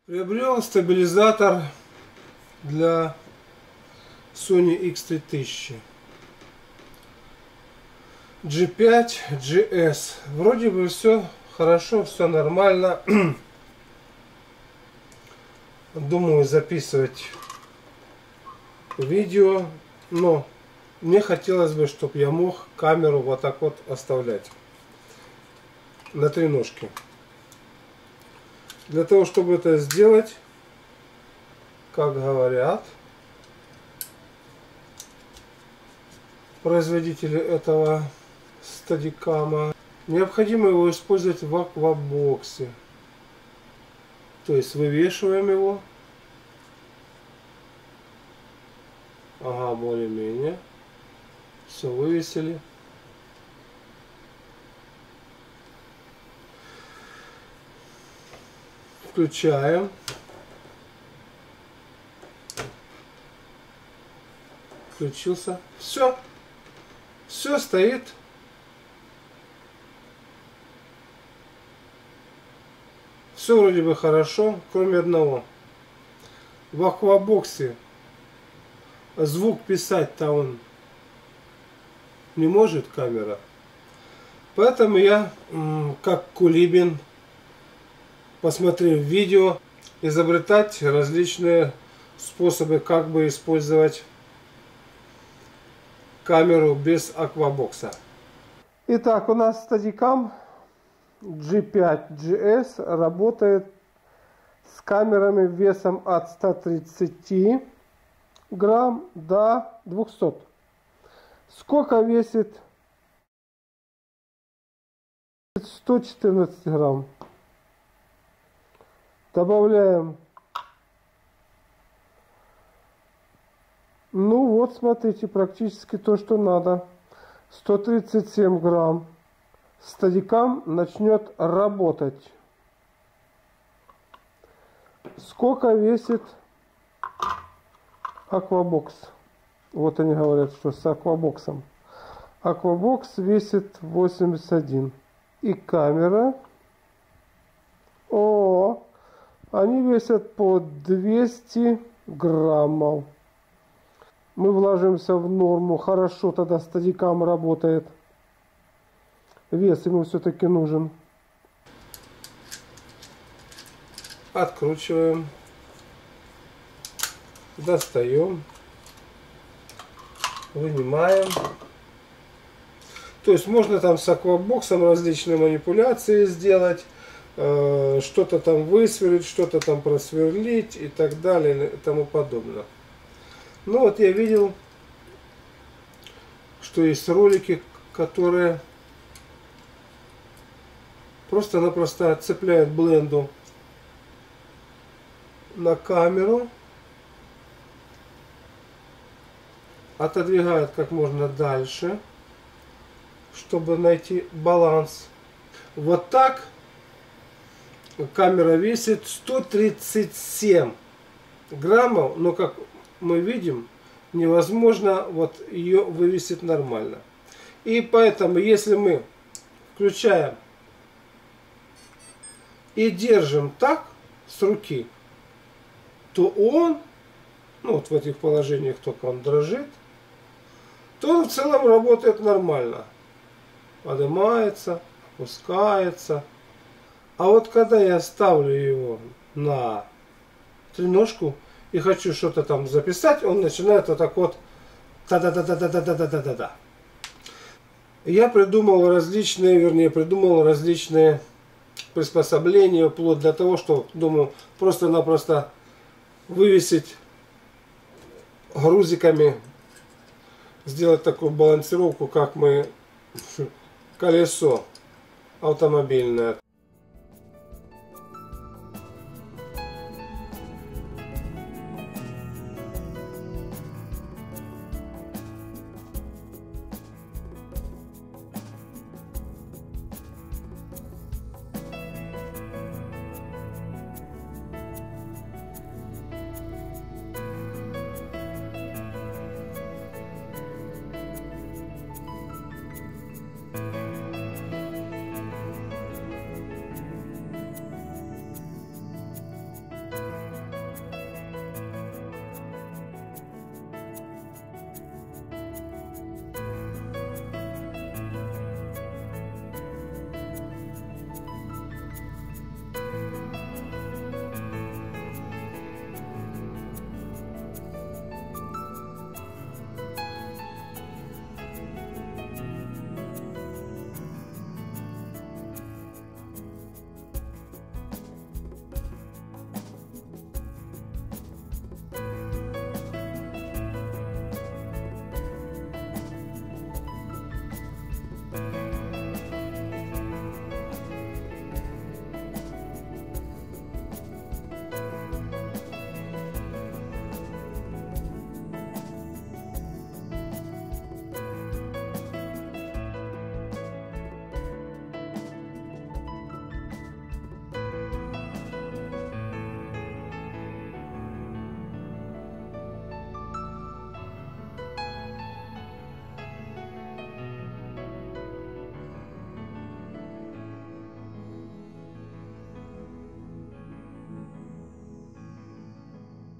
Приобрел стабилизатор для Sony X3000 G5 GS. Вроде бы все хорошо, все нормально. Думаю записывать видео, но мне хотелось бы, чтобы я мог камеру вот так вот оставлять на три ножки. Для того, чтобы это сделать, как говорят производители этого стадикама, необходимо его использовать в аквабоксе. То есть вывешиваем его. Ага, более-менее. Все, вывесили. Включаем. Включился. Все. Все стоит. Все вроде бы хорошо, кроме одного. В аквабоксе звук писать-то он не может, камера. Поэтому я, как Кулибин, посмотрев видео, изобретать различные способы, как бы использовать камеру без аквабокса. Итак, у нас стадикам G5 GS работает с камерами весом от 130 грамм до 200. Сколько весит? 114 грамм. Добавляем. Ну вот, смотрите, практически то, что надо. 137 грамм. Стадикам начнет работать. Сколько весит аквабокс? Вот они говорят, что с аквабоксом. Аквабокс весит 81. И камера. О, они весят по 200 граммов. Мы вложимся в норму. Хорошо, тогда стадикам работает. Вес ему все-таки нужен. Откручиваем. Достаем. Вынимаем. То есть можно там с аквабоксом различные манипуляции сделать. Что-то там высверлить, что-то там просверлить и так далее и тому подобное. Ну вот я видел, что есть ролики, которые просто-напросто цепляют бленду на камеру, отодвигают как можно дальше, чтобы найти баланс. Вот так камера весит 137 граммов, но как мы видим, невозможно вот ее вывесить нормально. И поэтому, если мы включаем и держим так с руки, то он, ну вот в этих положениях только он дрожит, то он в целом работает нормально. Поднимается, опускается. А вот когда я ставлю его на треножку и хочу что-то там записать, он начинает вот так вот та-да-да-да-да-да-да-да-да-да. Я придумал различные приспособления, вплоть до того, что, думаю, просто-напросто вывесить грузиками, сделать такую балансировку, как мы колесо автомобильное.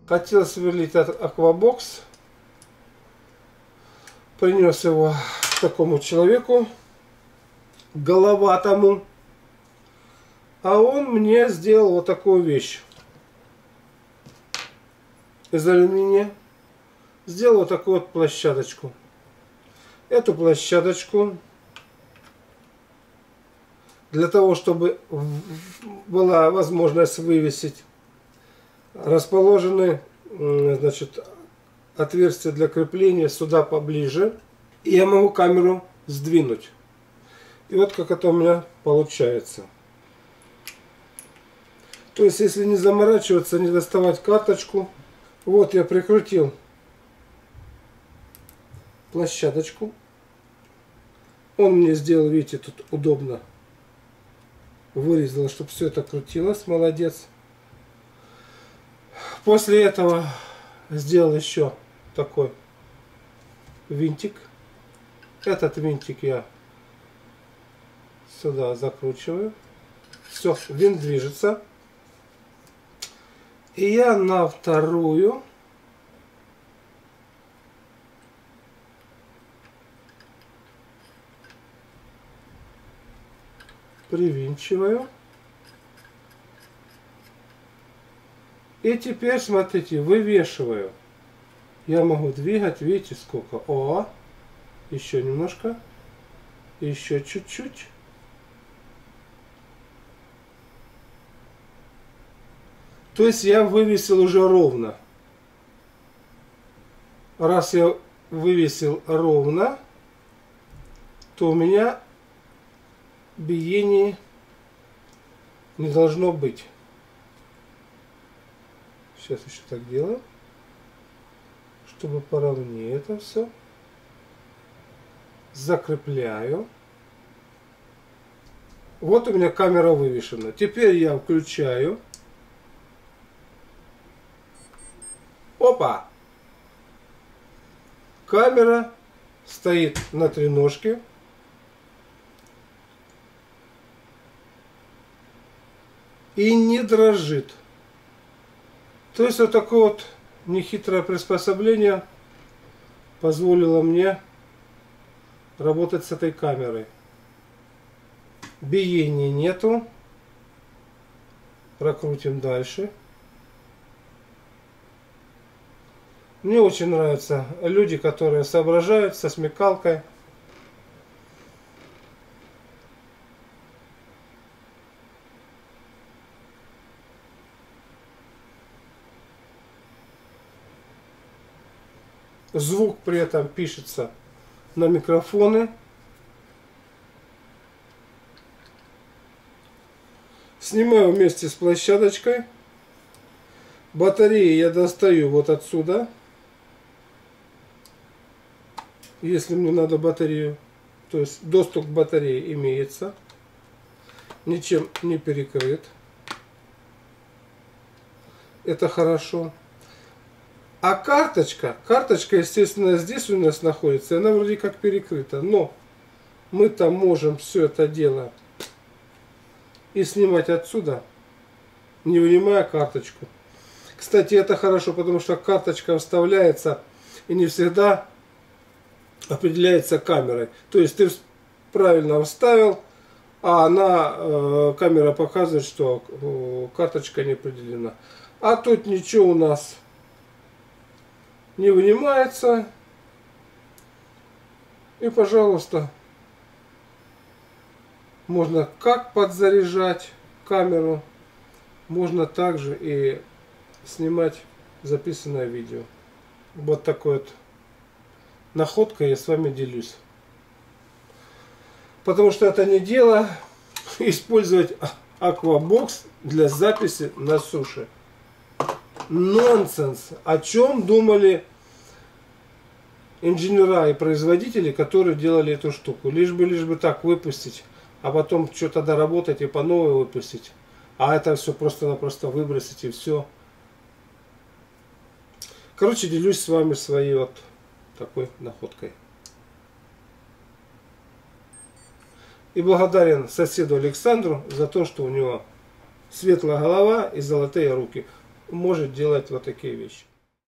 Хотел сверлить аквабокс. Принес его такому человеку, головатому. А он мне сделал вот такую вещь. Из алюминия. Сделал вот такую вот площадочку. Эту площадочку для того, чтобы была возможность вывесить, расположены, значит, отверстия для крепления сюда поближе. И я могу камеру сдвинуть. И вот как это у меня получается. То есть, если не заморачиваться, не доставать карточку. Вот я прикрутил площадочку. Он мне сделал, видите, тут удобно. Вырезал, чтобы все это крутилось. Молодец. После этого сделал еще такой винтик. Этот винтик я сюда закручиваю. Все, винт движется. И я на вторую привинчиваю. И теперь, смотрите, вывешиваю. Я могу двигать, видите, сколько. О, еще немножко. Еще чуть-чуть. То есть я вывесил уже ровно. Раз я вывесил ровно, то у меня биения не должно быть. Сейчас еще так делаю, чтобы поровнее это все. Закрепляю. Вот у меня камера вывешена. Теперь я включаю. Опа! Камера стоит на треножке. И не дрожит. То есть вот такое вот нехитрое приспособление позволило мне работать с этой камерой. Биения нету. Прокрутим дальше. Мне очень нравятся люди, которые соображают со смекалкой. Звук при этом пишется на микрофоны. Снимаю вместе с площадочкой. Батареи я достаю вот отсюда. Если мне надо батарею. То есть доступ к батарее имеется. Ничем не перекрыт. Это хорошо. А карточка, естественно, здесь у нас находится. Она вроде как перекрыта. Но мы там можем все это дело и снимать отсюда, не вынимая карточку. Кстати, это хорошо, потому что карточка вставляется и не всегда определяется камерой. То есть ты правильно вставил, а она, камера показывает, что карточка не определена. А тут ничего у нас не вынимается. И, пожалуйста, можно как подзаряжать камеру, можно также и снимать записанное видео. Вот такой вот находкой я с вами делюсь. Потому что это не дело использовать аквабокс для записи на суше. Нонсенс. О чем думали инженера и производители, которые делали эту штуку? Лишь бы так выпустить, а потом что-то доработать и по новой выпустить. А это все просто-напросто выбросить и все. Короче, делюсь с вами своей вот такой находкой. И благодарен соседу Александру за то, что у него светлая голова и золотые руки. может делать вот такие вещи.